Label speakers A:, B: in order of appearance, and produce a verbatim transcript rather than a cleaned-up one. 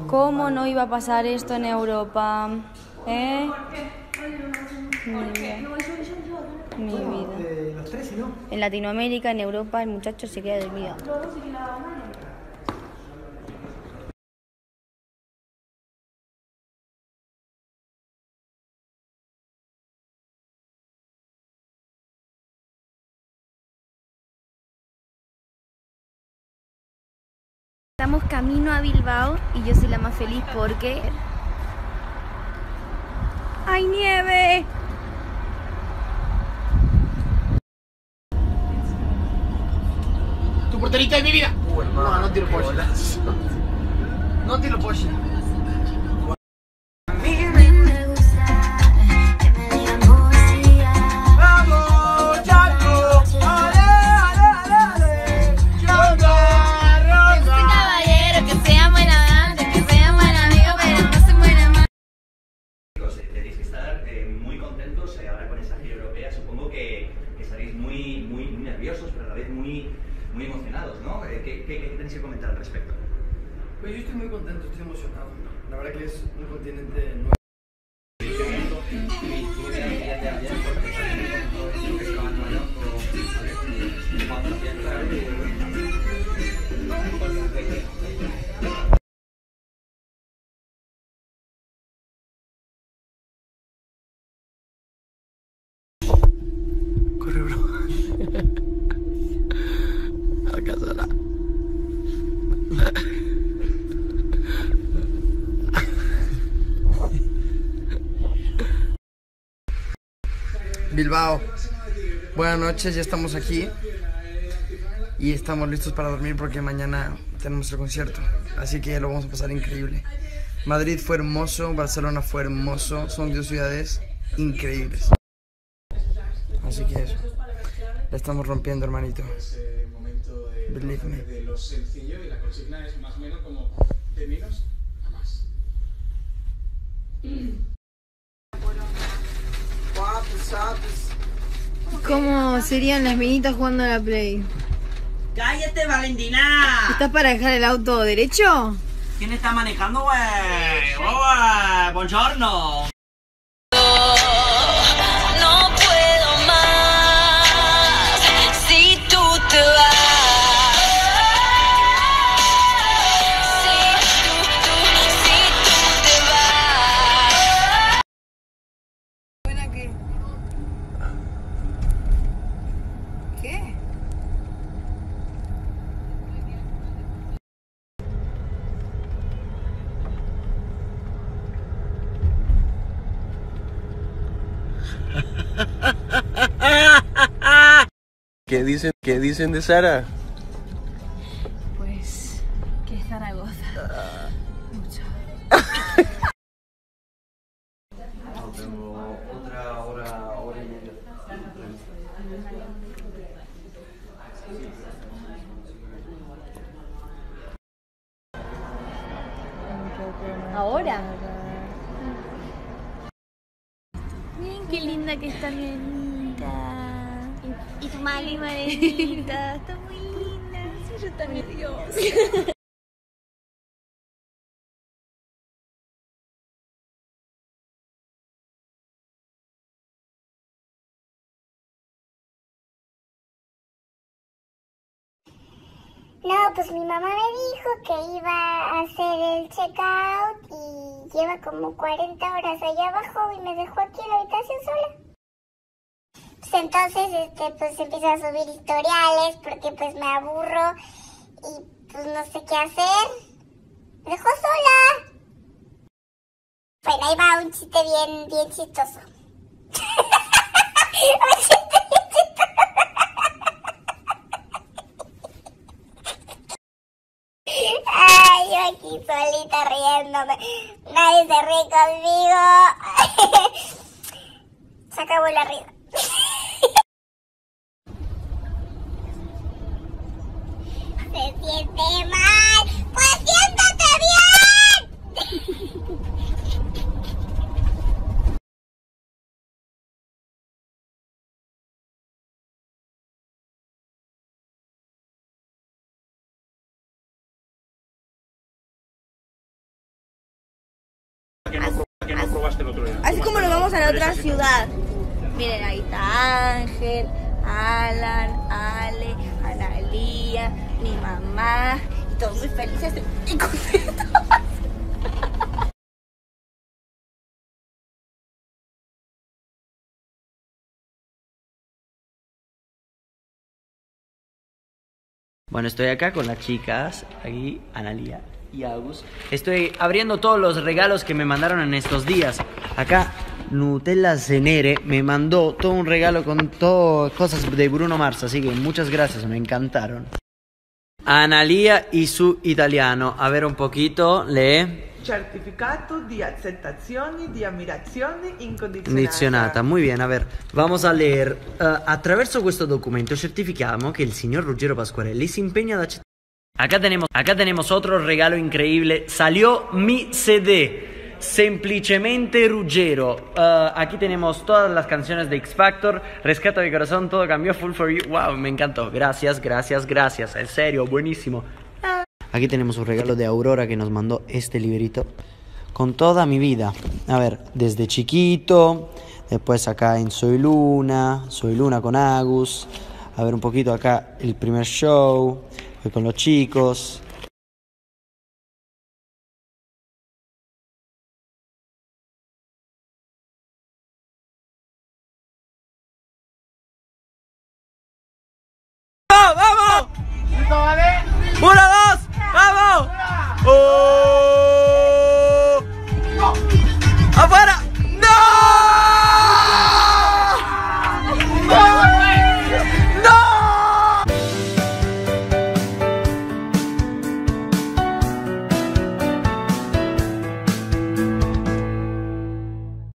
A: ¿Cómo no iba a pasar esto en Europa? ¿Eh? Mi vida. Mi vida. En Latinoamérica, en Europa, el muchacho se queda dormido. Estamos camino a Bilbao y yo soy la más feliz porque... ¡hay nieve!
B: ¡Tu porterita de mi vida! Uh, no, no tiro pollo. No tiro pollo.
C: Pero a la vez muy, muy emocionados, ¿no? ¿Qué, qué, qué tenéis que comentar al respecto?
D: Pues yo estoy muy contento, estoy emocionado. La verdad que es un continente nuevo.
B: Corre, bro. Alcázala. Bilbao, buenas noches, ya estamos aquí y estamos listos para dormir porque mañana tenemos el concierto, así que lo vamos a pasar increíble. Madrid fue hermoso, Barcelona fue hermoso, son dos ciudades increíbles. Así que eso, la estamos rompiendo, hermanito. Believe me.
E: De lo sencillo y la consigna es más o menos como de menos a más.
A: ¿Cómo serían las minitas jugando a la Play?
F: ¡Cállate, Valentina!
A: ¿Estás para dejar el auto derecho?
F: ¿Quién está manejando, güey? ¡Oh, buongiorno!
G: No puedo más si tú te vas. Si tú, tú, si tú te vas.
A: ¿Buena qué? ¿Qué?
H: ¿Qué dicen, qué dicen de Sara?
A: Pues que es Zaragoza. Mucho.
D: Tengo otra hora, hora y media.
A: ¿Ahora? Miren qué linda que está mi Anita. Y tu mami, Marenita. Está muy linda. Sí, yo también, Dios.
I: No, pues mi mamá me dijo que iba a hacer el checkout y lleva como cuarenta horas allá abajo y me dejó aquí en la habitación sola. Pues entonces, este, pues empiezo a subir historiales porque pues me aburro y pues no sé qué hacer. Me dejó sola. Bueno, ahí va un chiste bien, bien chistoso. Un chiste bien chistoso. Ay, yo aquí solita riéndome. Nadie se ríe conmigo. Se acabó la risa. Se siente mal. Pues siéntate bien.
E: que no, que no probaste el otro día.
A: Así como nos vamos a la otra ciudad. Miren, ahí está Ángel, Alan, Ale, Analía, mi mamá. Y todos muy felices y contentos.
F: Bueno, estoy acá con las chicas, aquí Analía y Agus. Estoy abriendo todos los regalos que me mandaron en estos días. Acá Nutella Zenere me mandó todo un regalo con todo cosas de Bruno Mars, así que muchas gracias, me encantaron. Analía y su italiano, a ver un poquito, lee.
J: Certificato di accettazione di ammirazione incondizionata.
F: Condizionata, muy bien, a ver, vamos a leer. Uh, attraverso questo documento certificamos que el señor Ruggero Pasquarelli se empeña a aceptar. Acá tenemos, acá tenemos otro regalo increíble. Salió mi C D, Semplicemente Ruggero. Uh, aquí tenemos todas las canciones de X Factor, Rescata mi corazón, todo cambió, Full for You. Wow, me encantó. Gracias, gracias, gracias. En serio, buenísimo. Aquí tenemos un regalo de Aurora que nos mandó este librito con toda mi vida. A ver, desde chiquito, después acá en Soy Luna, Soy Luna con Agus. A ver un poquito acá el primer show, con los chicos. ¡Vamos! ¡Vamos! ¡Uno, dos! ¡Vamos! ¡Oh!